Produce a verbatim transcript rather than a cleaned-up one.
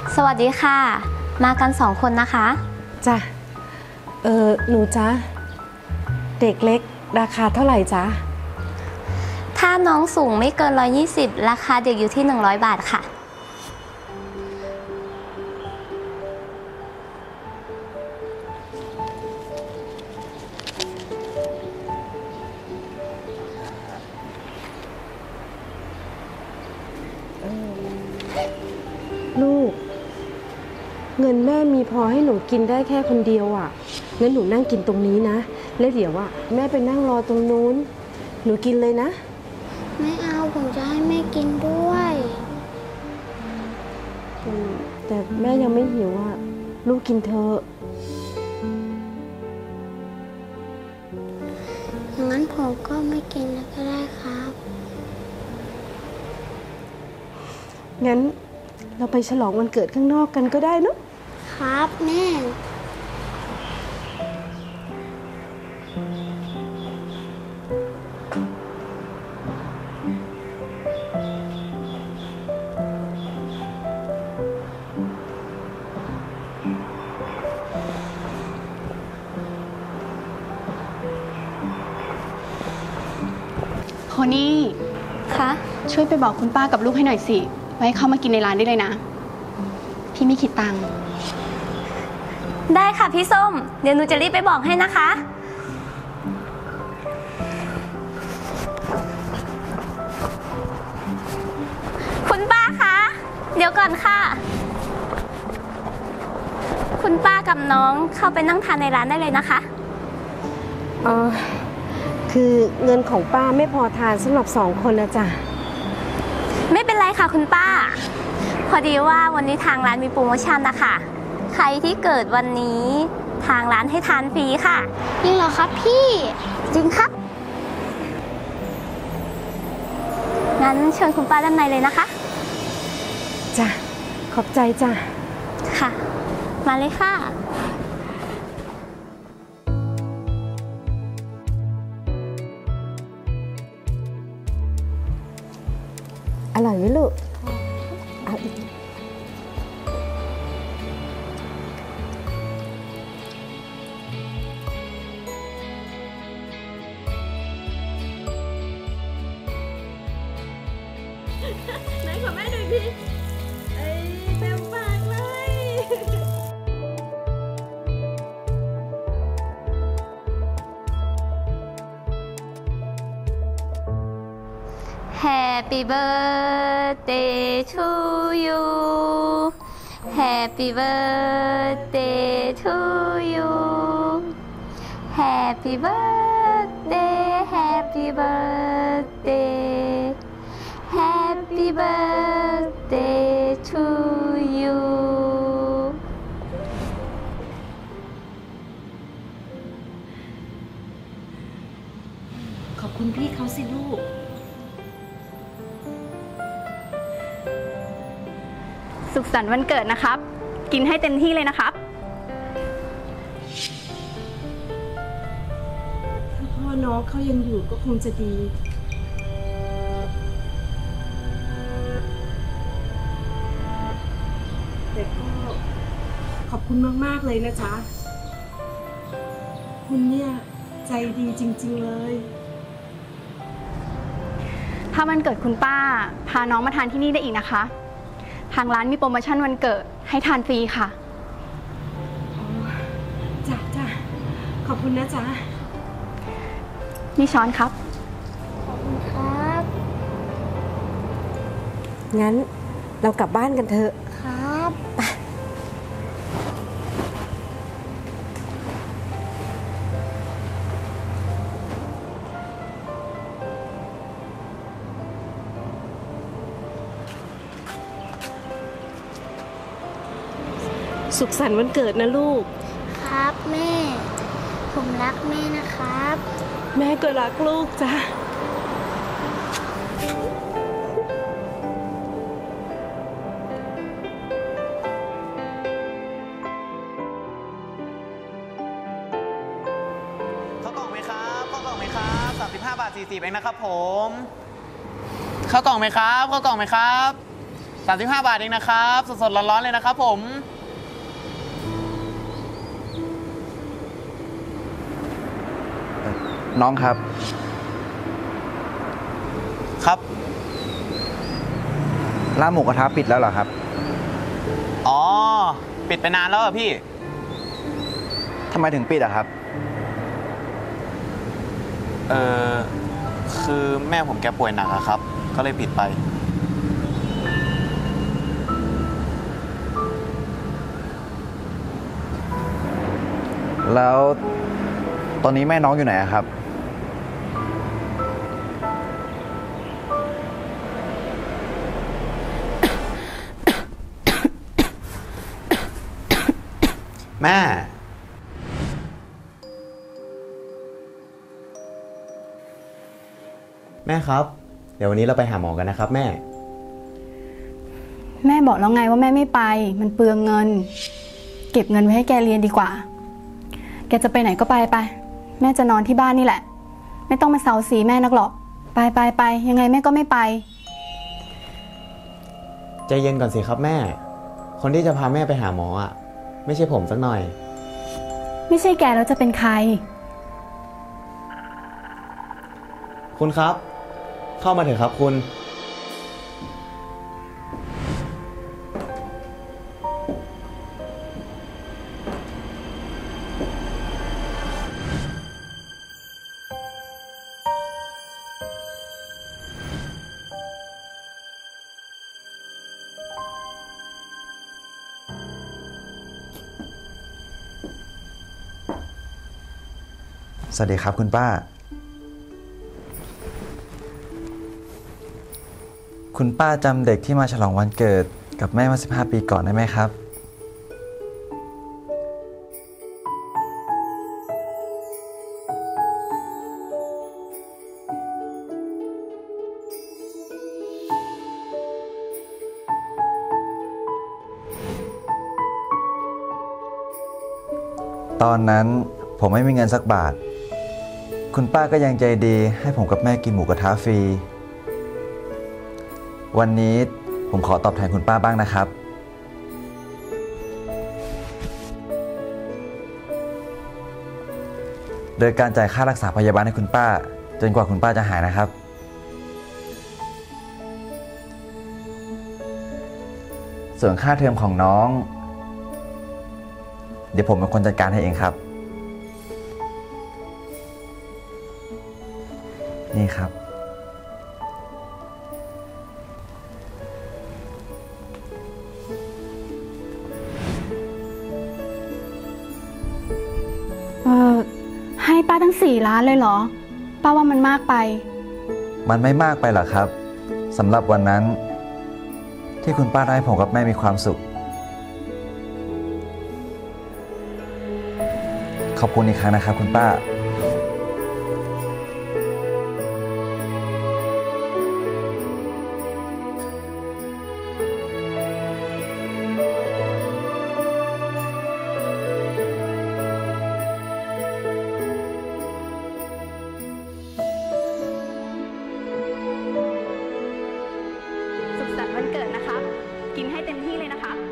สวัสดีค่ะมากันสองคนนะคะจ้ะเออหนูจ๊ะเด็กเล็กราคาเท่าไหร่จ๊ะถ้าน้องสูงไม่เกินหนึ่งร้อยยี่สิบราคาเด็กอยู่ที่หนึ่งร้อยบาทค่ะลูกเงินแม่มีพอให้หนูกินได้แค่คนเดียวอ่ะงั้นหนูนั่งกินตรงนี้นะแล้วเดี๋ยวอ่ะแม่ไปนั่งรอตรงนู้นหนูกินเลยนะไม่เอาผมจะให้แม่กินด้วยแต่แม่ยังไม่หิวอ่ะลูกกินเถอะงั้นผมก็ไม่กินแล้วก็ได้ครับงั้นเราไปฉลองวันเกิดข้างนอกกันก็ได้เนอะครับแม่โคนี่คะช่วยไปบอกคุณป้ากับลูกให้หน่อยสิไว้เข้ามากินในร้านได้เลยนะพี่ไม่คิดตังค์ได้ค่ะพี่ส้มเดี๋ยวหนูจะรีบไปบอกให้นะคะคุณป้าคะเดี๋ยวก่อนค่ะคุณป้ากับน้องเข้าไปนั่งทานในร้านได้เลยนะคะอ๋อคือเงินของป้าไม่พอทานสำหรับสองคนนะจ๊ะไม่เป็นไรค่ะคุณป้าพอดีว่าวันนี้ทางร้านมีโปรโมชั่นนะคะใครที่เกิดวันนี้ทางร้านให้ทานฟรีค่ะจริงเหรอครับพี่จริงครับงั้นเชิญคุณป้าด้านในเลยนะคะจ้ะขอบใจจ้ะค่ะมาเลยค่ะอร่อยไหมลูกเอาอีกไหนขอแม่ดูดิเอ้ยเต็มปากเลย Happy birthday to you Happy birthday to you Happy birthday Happy birthday Happy birthday to you ขอบคุณพี่เขาสิลูกสุขสันต์วันเกิดนะครับกินให้เต็มที่เลยนะครับถ้าพ่อน้องเขายังอยู่ก็คงจะดีแต่ก็ขอบคุณมากๆเลยนะจ๊ะคุณเนี่ยใจดีจริงๆเลยถ้าวันเกิดคุณป้าพาน้องมาทานที่นี่ได้อีกนะคะทางร้านมีโปรโมชั่นวันเกิดให้ทานฟรีค่ะจ้ะจ้ะขอบคุณนะจ๊ะนี่ช้อนครับขอบคุณครับงั้นเรากลับบ้านกันเถอะครับสุขสันต์วันเกิดนะลูกครับแม่ผมรักแม่นะครับแม่ก็รักลูกจ้ะข้าวกล่องไหมครับข้าวกล่องไหมครับสามสิบห้าบาทสี่สิบเองนะครับผมข้าวกล่องไหมครับข้าวกล่องไหมครับามสิบห้าบาทเองนะครับ สดๆร้อนๆเลยนะครับผมน้องครับครับร้านหมูกระทะปิดแล้วเหรอครับอ๋อ ปิดไปนานแล้วอะพี่ทำไมถึงปิดอะครับเออคือแม่ผมแกป่วยหนักอะครับ ก็เลยปิดไปแล้วตอนนี้แม่น้องอยู่ไหนอะครับแม่ แม่ครับ เดี๋ยววันนี้เราไปหาหมอกันนะครับแม่แม่บอกแล้วไงว่าแม่ไม่ไป มันเปลืองเงิน เก็บเงินไว้ให้แกเรียนดีกว่า แกจะไปไหนก็ไปไป แม่จะนอนที่บ้านนี่แหละ ไม่ต้องมาเซาซีแม่นักหรอก ไปไปไปยังไงแม่ก็ไม่ไปใจเย็นก่อนสิครับแม่ คนที่จะพาแม่ไปหาหมออ่ะ ไม่ใช่ผมสักหน่อยไม่ใช่แกแล้วจะเป็นใครคุณครับ เข้ามาเถอะครับคุณสวัสดีครับคุณป้า คุณป้าจำเด็กที่มาฉลองวันเกิดกับแม่เมื่อสิบห้าปีก่อนได้ไหมครับ ตอนนั้นผมไม่มีเงินสักบาท คุณป้าก็ยังใจดีให้ผมกับแม่กินหมูกระทะฟรี วันนี้ผมขอตอบแทนคุณป้าบ้างนะครับ โดยการจ่ายค่ารักษาพยาบาลให้คุณป้าจนกว่าคุณป้าจะหายนะครับ ส่วนค่าเทอมของน้อง เดี๋ยวผมเป็นคนจัดการให้เองครับ นี่ครับเออให้ป้าตั้งสี่ล้านเลยเหรอ ป้าว่ามันมากไปมันไม่มากไปหรอกครับสำหรับวันนั้น ที่คุณป้าได้ให้ผมกับแม่มีความสุข ขอบคุณอีกครั้งนะครับคุณป้าสุขสันต์วันเกิดนะคะ กินให้เต็มที่เลยนะคะ